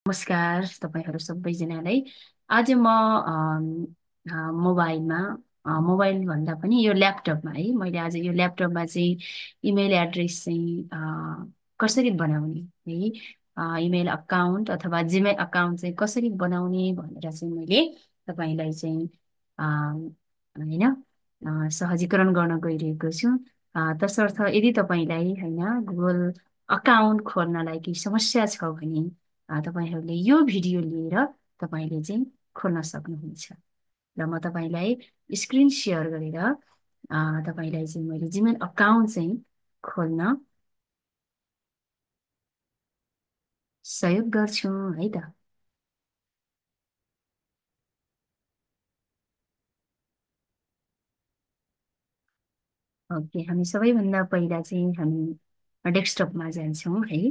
नमस्कार तपाईँहरू सबैजनालाई। आज म मोबाइलमा मोबाइल भन्दा पनि यो ल्यापटपमा है मैले आज यो ल्यापटपमा चाहिँ इमेल एड्रेस चाहिँ कसरी बनाउने है, इमेल अकाउन्ट अथवा जिमेल अकाउन्ट चाहिँ कसरी बनाउने भनेर चाहिँ मैले तपाईँलाई चाहिँ होइन सहजीकरण गर्न गइरहेको छु। तसर्थ यदि तपाईँलाई होइन गुगल अकाउन्ट खोल्नलाई केही समस्या छ भने तपाईँहरूले यो भिडियो लिएर तपाईँले चाहिँ खोल्न सक्नुहुन्छ। र म तपाईँलाई स्क्रिन सेयर गरेर तपाईँलाई चाहिँ मैले जिमेल अकाउन्ट चाहिँ खोल्न सहयोग गर्छु है त। ओके, हामी सबैभन्दा पहिला चाहिँ हामी डेस्कटपमा जान्छौँ है।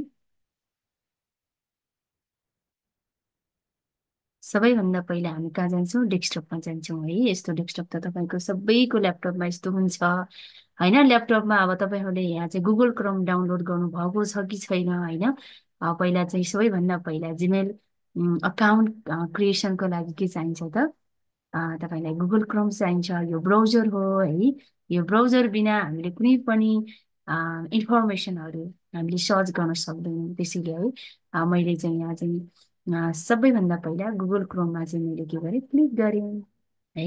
सबैभन्दा पहिला हामी कहाँ जान्छौँ? डेस्कटपमा जान्छौँ है। यस्तो डेस्कटप त तपाईँको सबैको ल्यापटपमा यस्तो हुन्छ होइन। ल्यापटपमा अब तपाईँहरूले यहाँ चाहिँ गुगल क्रोम डाउनलोड गर्नुभएको छ कि छैन होइन। पहिला चाहिँ सबैभन्दा पहिला जिमेल अकाउन्ट क्रिएसनको लागि के चाहिन्छ त? तपाईँलाई गुगल क्रोम चाहिन्छ। यो ब्राउजर हो है। यो ब्राउजर बिना हामीले कुनै पनि इन्फर्मेसनहरू हामीले सर्च गर्न सक्दैनौँ। त्यसैले है मैले चाहिँ यहाँ चाहिँ सबैभन्दा पहिला गुगल क्रोममा चाहिँ मैले के गरेँ, क्लिक गरेँ है।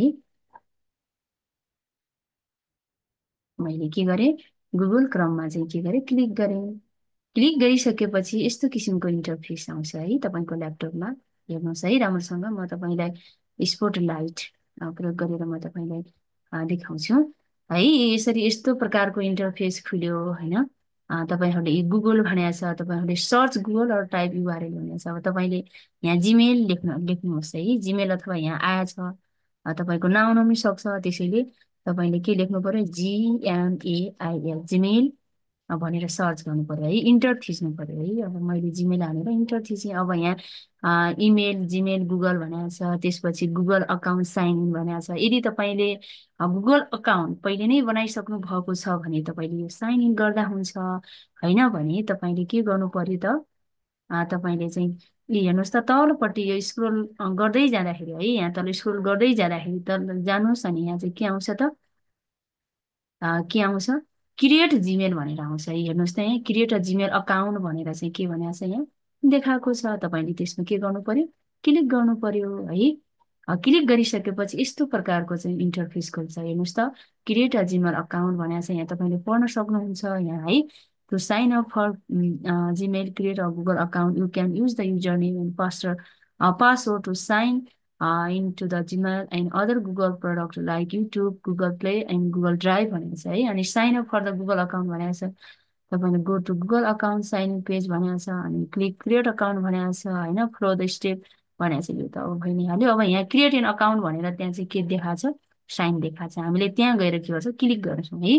मैले के गरेँ, गुगल क्रोममा चाहिँ के गरेँ, क्लिक गरेँ। क्लिक गरिसकेपछि यस्तो किसिमको इन्टरफेस आउँछ है तपाईँको ल्यापटपमा। हेर्नुहोस् है राम्रोसँग, म तपाईँलाई स्पोट लाइट प्रयोग गरेर म तपाईँलाई देखाउँछु है। यसरी यस्तो प्रकारको इन्टरफेस खुल्यो होइन। तपाईँहरूले गुगल भनेको छ, तपाईँहरूले search Google or type URL भनेको छ। अब तपाईँले यहाँ जिमेल लेख्नुहोस् है। जिमेल अथवा यहाँ आएछ तपाईँको नआउन पनि सक्छ। त्यसैले तपाईँले के लेख्नु पर्यो, जिएमएआइएल जिमेल भनेर सर्च गर्नु पर्यो है। इन्टर थिच्नु पर्यो है। अब मैले जिमेल हालेर इन्टर थिचेँ। अब यहाँ इमेल जिमेल गुगल भनेको छ, त्यसपछि गुगल अकाउन्ट साइन इन भनेको छ। यदि तपाईँले गुगल अकाउन्ट पहिले नै बनाइसक्नु भएको छ भने तपाईँले यो साइन इन गर्दा हुन्छ। होइन भने तपाईँले के गर्नु पर्यो त, तपाईँले चाहिँ हेर्नुहोस् त तलपट्टि यो स्क्रोल गर्दै जाँदाखेरि है, यहाँ तल स्क्रोल गर्दै जाँदाखेरि तल जानुहोस् अनि यहाँ चाहिँ के आउँछ त, के आउँछ, क्रिएट जिमेल भनेर आउँछ है। हेर्नुहोस् त यहाँ क्रिएट अ जिमेल अकाउन्ट भनेर चाहिँ के भनेको छ यहाँ देखाएको छ। तपाईँले त्यसमा के गर्नु पर्यो, क्लिक गर्नु पर्यो है। क्लिक गरिसकेपछि यस्तो प्रकारको चाहिँ इन्टरफेस खोल्छ। हेर्नुहोस् त क्रिएट अ जिमेल अकाउन्ट भनेको छ, यहाँ तपाईँले पढ्न सक्नुहुन्छ यहाँ है। To sign up for Gmail create a Google account you can use the user name and password to sign into the Gmail and other Google product like YouTube, Google Play and Google Drive भनेको छ है। अनि sign up for the Google account भनेको छ। तपाईँले go to Google account sign in page भनेको छ अनि क्लिक क्रिएट अकाउन्ट भनेको छ होइन। फ्लो द स्टेप भनेको छ। यो त अब भइ नै हाल्यो। अब यहाँ क्रिएट एन अकाउन्ट भनेर त्यहाँ चाहिँ के देखाएको छ, साइन देखाएको छ। हामीले त्यहाँ गएर के गर्छौँ, क्लिक गर्छौँ है।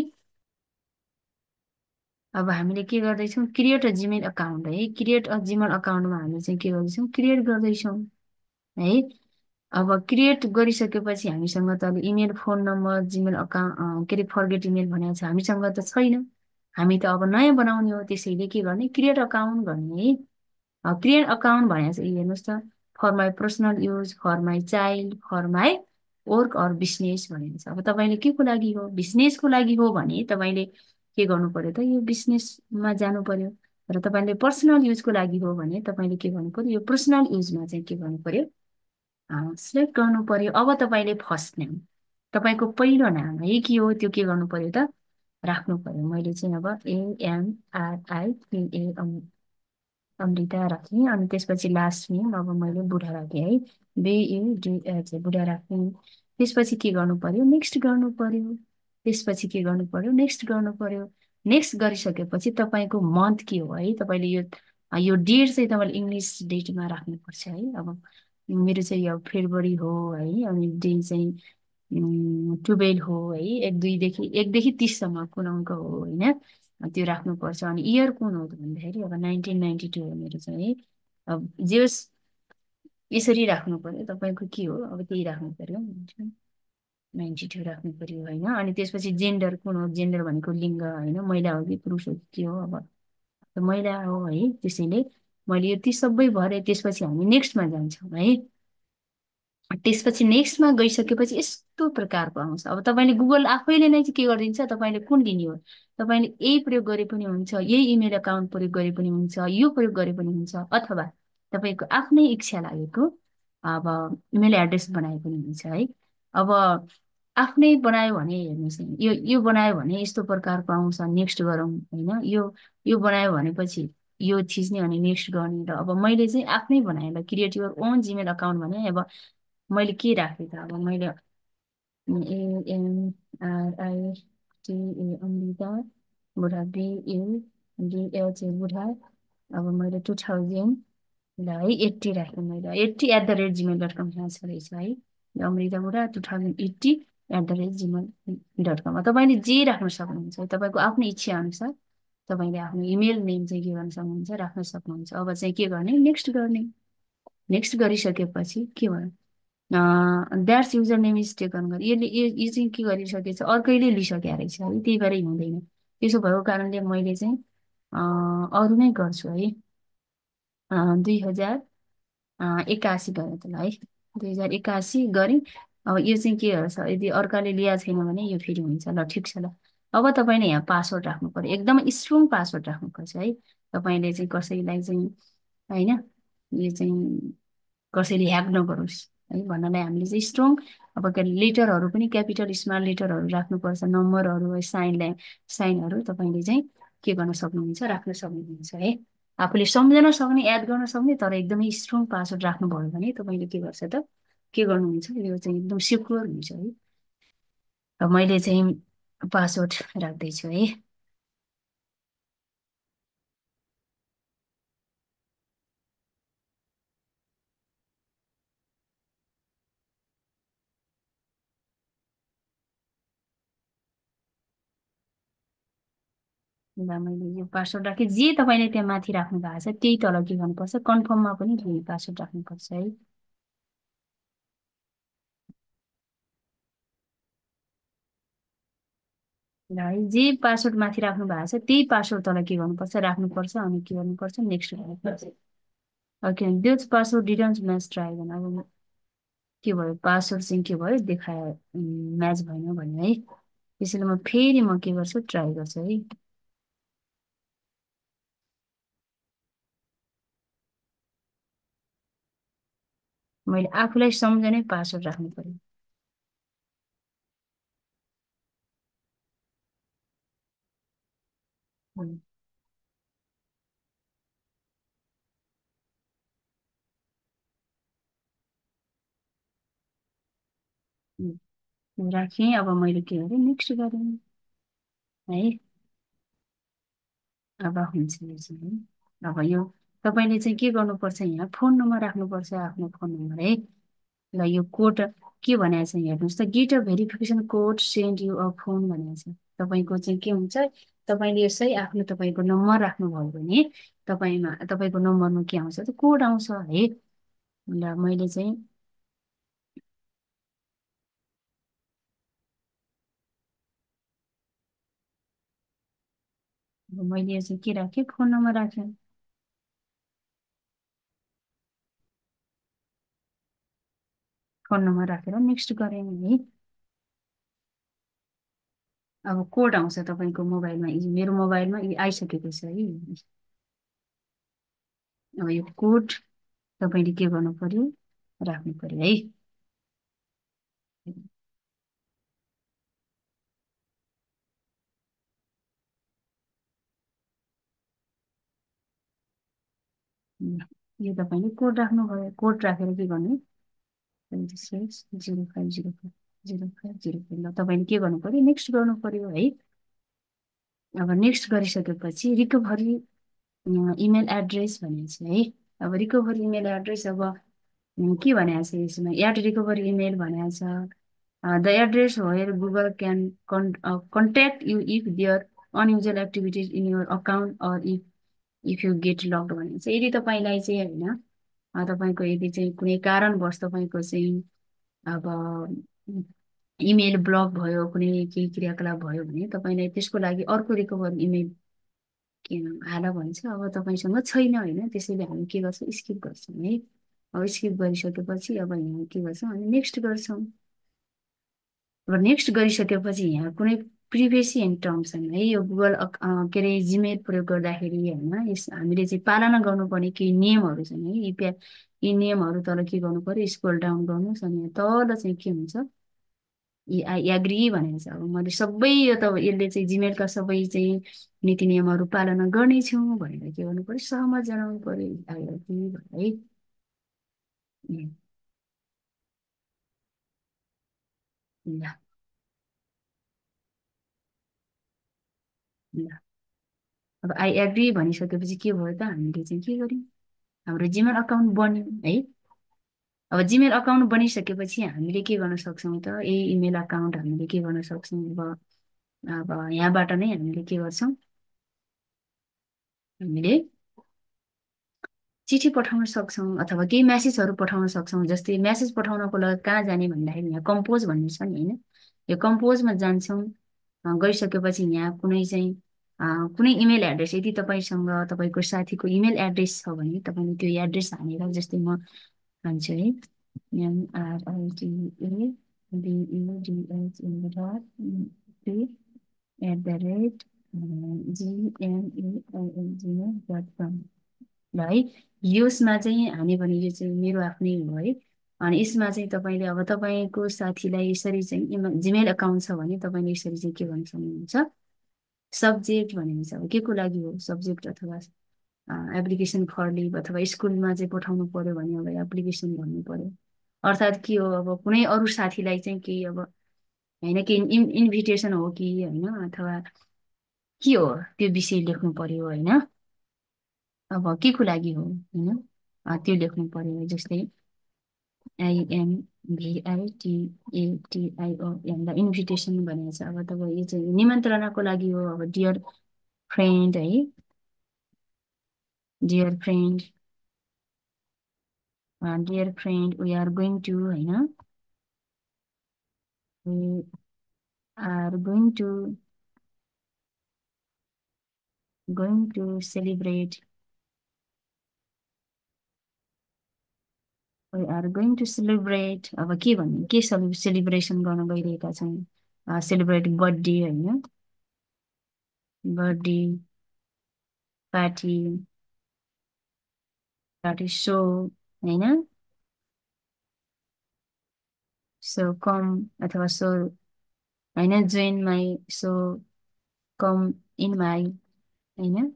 अब हामीले के गर्दैछौँ, क्रिएट अ जिमेल अकाउन्ट है। क्रिएट अ जिमेल अकाउन्टमा हामी चाहिँ के गर्दैछौँ, क्रिएट गर्दैछौँ है। अब क्रिएट गरिसकेपछि हामीसँग त अब email phone number Gmail account के अरे फर्गेट इमेल भनेको छ, हामीसँग त छैन। हामी त अब नयाँ बनाउने हो। त्यसैले के गर्ने, क्रिएट अकाउन्ट गर्ने है। क्रिएट अकाउन्ट भनेको चाहिँ हेर्नुहोस् त, for my personal use, for my child, for my work or business भनेको छ। अब तपाईँले के को लागि हो, बिजनेसको लागि हो भने तपाईँले के गर्नु पर्यो त, यो बिजनेसमा जानु पर्यो। र तपाईँले पर्सनल युजको लागि हो भने तपाईँले के गर्नु पर्यो, यो पर्सनल युजमा चाहिँ के गर्नु पर्यो, सिलेक्ट गर्नु पर्यो। अब तपाईँले फर्स्ट नेम तपाईँको पहिलो नाम है के हो त्यो के गर्नु पर्यो त, राख्नु पर्यो। मैले चाहिँ अब AMRITA अमृता राखेँ। अनि त्यसपछि लास्ट नेम अब मैले बुढा राखेँ है, BUDH बुढा राखेँ। त्यसपछि के गर्नु पर्यो, नेक्स्ट गर्नु पर्यो। त्यसपछि के गर्नु पर्यो, नेक्स्ट गर्नु पर्यो। नेक्स्ट गरिसकेपछि तपाईँको मन्थ के हो है, तपाईँले यो डेट चाहिँ तपाईँले इङ्ग्लिस डेटमा राख्नुपर्छ है। अब मेरो चाहिँ अब फेब्रुअरी हो है। अनि डे चाहिँ 12 हो है। एकदेखि 30सम्म कुन अङ्क हो होइन, त्यो राख्नुपर्छ। अनि इयर कुन हो त भन्दाखेरि अब 1992 हो मेरो चाहिँ है। अब जे होस् यसरी राख्नु पर्यो। तपाईँको के हो अब त्यही राख्नु पर्यो, 92 राख्नु पर्यो होइन। अनि त्यसपछि जेन्डर कुन हो, जेन्डर भनेको लिङ्ग होइन, महिला हो कि पुरुष हो कि के हो। अब महिला हो है। त्यसैले मैले यो ती सबै भरे त्यसपछि हामी नेक्स्टमा जान्छौँ है। त्यसपछि नेक्स्टमा गइसकेपछि यस्तो प्रकारको आउँछ। अब तपाईँले गुगल आफैले नै चाहिँ के गरिदिन्छ, तपाईँले कुन लिने हो, तपाईँले यही प्रयोग गरे पनि हुन्छ, यही इमेल अकाउन्ट प्रयोग गरे पनि हुन्छ, यो प्रयोग गरे पनि हुन्छ, अथवा तपाईँको आफ्नै इच्छा लागेको अब इमेल एड्रेस बनाए पनि हुन्छ है। अब आफ्नै बनायो भने हेर्नुहोस् है, यो बनायो भने यस्तो प्रकारको आउँछ, नेक्स्ट गरौँ होइन। यो बनायो भनेपछि यो थिच्ने अनि नेक्स्ट गर्ने। र अब मैले चाहिँ आफ्नै बनाएर create your own Gmail account भने अब मैले के राखेँ त, अब मैले AMRITA बुढा BUDH बुढा, अब मैले 2080 राखेँ। मैले 80@gmail.com छ रहेछ है। अमृता बुढा 2080@gmail.com। तपाईँले जे राख्न सक्नुहुन्छ, तपाईँको आफ्नो इच्छा अनुसार तपाईँले आफ्नो इमेल नेम चाहिँ के गर्न सक्नुहुन्छ, राख्न सक्नुहुन्छ। अब चाहिँ के गर्ने, नेक्स्ट गर्ने। नेक्स्ट गरिसकेपछि के भयो, that's user name is taken गरी यो चाहिँ के गरिसकेछ, अर्कैले लिइसकेको रहेछ है, त्यही भएर हुँदैन। त्यसो भएको कारणले मैले चाहिँ अरू नै गर्छु है। 2081 गरेँ त्यसलाई है, 2081 गरेँ। अब यो चाहिँ के गर्छ, यदि अर्काले लिएको छैन भने यो फेरि हुन्छ। ल ठिक छ ल। अब तपाईँले यहाँ पासवर्ड राख्नु पर्यो, एकदमै स्ट्रङ पासवर्ड राख्नुपर्छ है। तपाईँले चाहिँ कसैलाई चाहिँ होइन, यो चाहिँ कसैले ह्याक नगरोस् है भन्नलाई हामीले चाहिँ स्ट्रङ अब लेटरहरू पनि क्यापिटल स्मल लेटरहरू राख्नुपर्छ, नम्बरहरू साइनहरू तपाईँले चाहिँ के गर्न सक्नुहुन्छ, राख्न सक्नुहुन्छ है। आफूले सम्झन सक्ने, याद गर्न सक्ने, तर एकदमै स्ट्रङ पासवर्ड राख्नुभयो भने तपाईँले के गर्छ त, के गर्नुहुन्छ, यो चाहिँ एकदम सिक्योर हुन्छ है। अब मैले चाहिँ पासवर्ड राख्दैछु है। ल मैले यो पासवर्ड राखेँ। जे तपाईँले त्यहाँ माथि राख्नु भएको छ त्यही तल के गर्नुपर्छ, कन्फर्ममा पनि फेरि पासवर्ड राख्नुपर्छ है। ल है, जे पासवर्ड माथि राख्नु भएको छ त्यही पासवर्ड तल के गर्नुपर्छ, राख्नुपर्छ, अनि के गर्नुपर्छ, नेक्स्ट गर्नुपर्छ। ओके, त्यो पासवर्ड डिटेल्स म्याच ट्राई गर्नु। अब के भयो, पासवर्ड चाहिँ के भयो, देखायो म्याच भएन भन्यो है। त्यसैले म फेरि के गर्छु, ट्राई गर्छु है। मैले आफूलाई सम्झनै पासवर्ड राख्नु पर्यो। उम्, राखेँ। अब मैले के गरेँ, नेक्स्ट गरेँ है। अब हुन्छ यो चाहिँ है। अब यो तपाईँले चाहिँ के गर्नुपर्छ, यहाँ फोन नम्बर राख्नुपर्छ, आफ्नो फोन नम्बर है। ल यो कोड के भनेको छ हेर्नुहोस् त, get a verification code send you a phone भनेको छ। तपाईँको चाहिँ के हुन्छ, तपाईँले यसै आफ्नो तपाईँको नम्बर राख्नुभयो भने तपाईँको नम्बरमा के आउँछ त, कोड आउँछ है। ल मैले चाहिँ मैले यो चाहिँ के राखेँ, फोन नम्बर राखेँ। फोन नम्बर राखेर नेक्स्ट गरेँ है। अब कोड आउँछ तपाईँको मोबाइलमा, मेरो मोबाइलमा यो आइसकेको छ है। अब यो कोड तपाईँले के गर्नु पर्यो, राख्नु पर्यो है। यो तपाईँले कोड राख्नुभयो, कोड राखेर के गर्नु, 26050505 ल तपाईँले के गर्नु पर्यो, नेक्स्ट गर्नु पर्यो है। अब नेक्स्ट गरिसकेपछि रिकभरी इमेल एड्रेस भनेको छ है। अब रिकभरी इमेल एड्रेस अब के भनेको छ यसमा, एड रिकभरी इमेल भनेको छ। The address where Google can contact you if there unusual activities in your account or if you get locked भनेको छ। यदि तपाईँलाई चाहिँ होइन, तपाईँको यदि चाहिँ कुनै कारणवश तपाईँको चाहिँ अब इमेल ब्लक भयो, कुनै केही क्रियाकलाप भयो भने तपाईँलाई त्यसको लागि अर्को रिकभरी इमेल के हाल भन्छ। अब तपाईँसँग छैन होइन, त्यसैले हामी के गर्छौँ, स्किप गर्छौँ है। अब स्किप गरिसकेपछि अब यहाँ के गर्छौँ, हामी नेक्स्ट गर्छौँ। अब नेक्स्ट गरिसकेपछि यहाँ कुनै प्रिभियस एन्ड टर्म्स छैन है। यो गुगल के अरे जिमेल प्रयोग गर्दाखेरि होइन, यस हामीले चाहिँ पालना गर्नुपर्ने केही नियमहरू छन् है। यी नियमहरू तल के गर्नु पर्यो, स्क्रोल डाउन गर्नुहोस् अनि तल चाहिँ के हुन्छ, आई एग्री भनेको छ। अब मैले सबै यो त यसले चाहिँ जिमेलका सबै चाहिँ नीति नियमहरू पालना गर्नेछु भनेर के गर्नु पर्यो, सहमत जनाउनु पर्यो, आई एग्री है। उम्, ल ल अब आई एग्री भनिसकेपछि के भयो त, हामीले चाहिँ के गर्यौँ, हाम्रो जिमेल अकाउन्ट बन्यो है। अब जिमेल अकाउन्ट बनिसकेपछि हामीले के गर्न सक्छौँ त, यही इमेल अकाउन्ट हामीले के गर्न सक्छौँ, अब यहाँबाट नै हामीले के गर्छौँ, हामीले चिठी पठाउन सक्छौँ अथवा केही म्यासेजहरू पठाउन सक्छौँ। जस्तै म्यासेज पठाउनको लागि कहाँ जाने भन्दाखेरि यहाँ कम्पोज भन्ने छ नि होइन, यो कम्पोजमा जान्छौँ। गइसकेपछि यहाँ कुनै चाहिँ कुनै इमेल एड्रेस यदि तपाईँसँग तपाईँको साथीको इमेल एड्रेस छ भने तपाईँले त्यो एड्रेस हानेर, जस्तै म हान्छु है, MRIDEUDHMRAT@gmail.com ल है। यसमा चाहिँ हाने भने यो चाहिँ मेरो आफ्नै हो है। अनि यसमा चाहिँ तपाईँले अब तपाईँको साथीलाई यसरी चाहिँ जिमेल अकाउन्ट छ भने तपाईँले यसरी चाहिँ के गर्न सक्नुहुन्छ, सब्जेक्ट भनेको छ अब के को लागि हो, सब्जेक्ट अथवा एप्लिकेसन फर लिभ अथवा स्कुलमा चाहिँ पठाउनु पर्यो भने अब एप्लिकेसन भन्नु पर्यो। अर्थात् के हो, अब कुनै अरू साथीलाई चाहिँ केही अब होइन, केही इन्भिटेसन हो कि होइन, अथवा के हो त्यो विषय लेख्नु पर्यो होइन, अब के को लागि हो होइन, त्यो लेख्नु पर्यो। जस्तै INVITATION इन्भिटेसन भनेको छ। अब तपाईँ यो चाहिँ निमन्त्रणाको लागि हो। अब डियर फ्रेन्ड है, dear friend, dear friend we are going to होइन, we are going to celebrate, we are going to celebrate. अब के भन्ने, के सेलिब्रेसन गर्न गइरहेका छौँ, सेलिब्रेट बर्थडे होइन, बर्थडे पार्टी, पार्टी सो होइन, सो कम अथवा सो होइन, join my so, come in my होइन,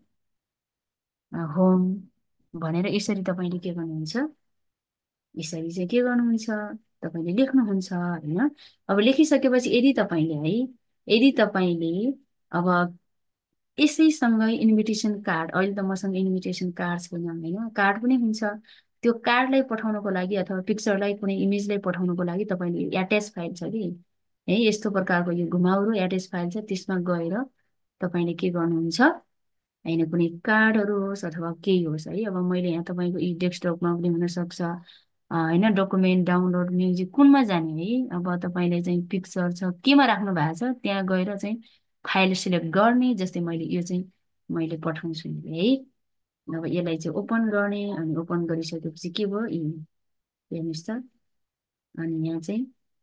होम भनेर यसरी तपाईँले के गर्नुहुन्छ, यसरी चाहिँ के गर्नुहुन्छ, तपाईँले लेख्नुहुन्छ होइन। अब लेखिसकेपछि यदि तपाईँले है, यदि तपाईँले अब यसैसँगै इन्भिटेसन कार्ड, अहिले त मसँग इन्भिटेसन कार्ड छैन होइन, कार्ड पनि हुन्छ। त्यो कार्डलाई पठाउनको लागि अथवा पिक्चरलाई कुनै इमेजलाई पठाउनको लागि तपाईँले एट्याच फाइल छ कि है, यस्तो प्रकारको यो घुमाउरो एट्याच फाइल छ, त्यसमा गएर तपाईँले के गर्नुहुन्छ, होइन कुनै कार्डहरू होस् अथवा केही होस् है। अब मैले यहाँ तपाईँको यी डेस्कटपमा पनि हुनसक्छ होइन, डकुमेन्ट डाउनलोड म्युजिक कुनमा जाने है, अब तपाईँले चाहिँ पिक्चर छ केमा राख्नु भएको छ त्यहाँ गएर चाहिँ फाइल सिलेक्ट गर्ने। जस्तै मैले यो चाहिँ मैले पठाउँछु नि है। अब यसलाई चाहिँ ओपन गर्ने, अनि ओपन गरिसकेपछि के भयो, हेर्नुहोस् त, अनि यहाँ चाहिँ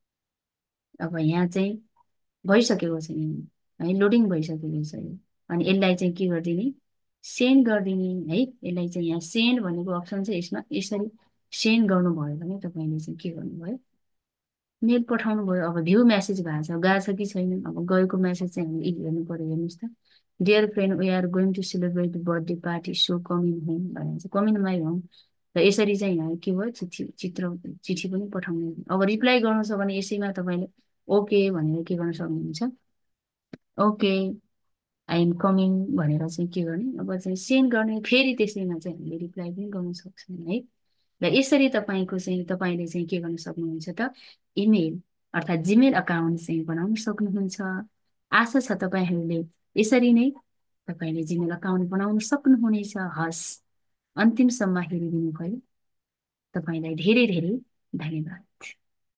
अब यहाँ चाहिँ भइसकेको छ है, लोडिङ भइसकेको छ यो। अनि यसलाई चाहिँ के गरिदिने, सेन्ड गरिदिने है। यसलाई चाहिँ यहाँ सेन्ड भनेको अप्सन छ, यसमा यसरी सेन्ड गर्नुभयो भने तपाईँले चाहिँ के गर्नुभयो, मेल पठाउनु भयो। अब भ्यू मेसेज भएको छ, गएको छ कि छैन, अब गएको मेसेज चाहिँ हामीले हेर्नु पर्यो। हेर्नुहोस् त, dear friend we are going to celebrate birthday party so come in home भनेर चाहिँ, कम इन माई होम। र यसरी चाहिँ यहाँ के भयो, चिठी पनि पठाउनु। अब रिप्लाई गर्नु छ भने यसैमा तपाईँले ओके भनेर के गर्न सक्नुहुन्छ, ओके आई एम कमिङ भनेर चाहिँ के गर्ने, अब चाहिँ सेन्ड गर्ने। फेरि त्यसैमा चाहिँ हामीले रिप्लाई पनि गर्न सक्छौँ है। र यसरी तपाईँको चाहिँ तपाईँले चाहिँ के गर्न सक्नुहुन्छ त, इमेल अर्थात् जिमेल अकाउन्ट चाहिँ बनाउन सक्नुहुन्छ। आशा छ तपाईँहरूले यसरी नै तपाईँले जिमेल अकाउन्ट बनाउन सक्नुहुनेछ। हस्, अन्तिमसम्म हेरिदिनु भयो, तपाईँलाई धेरै धेरै धन्यवाद।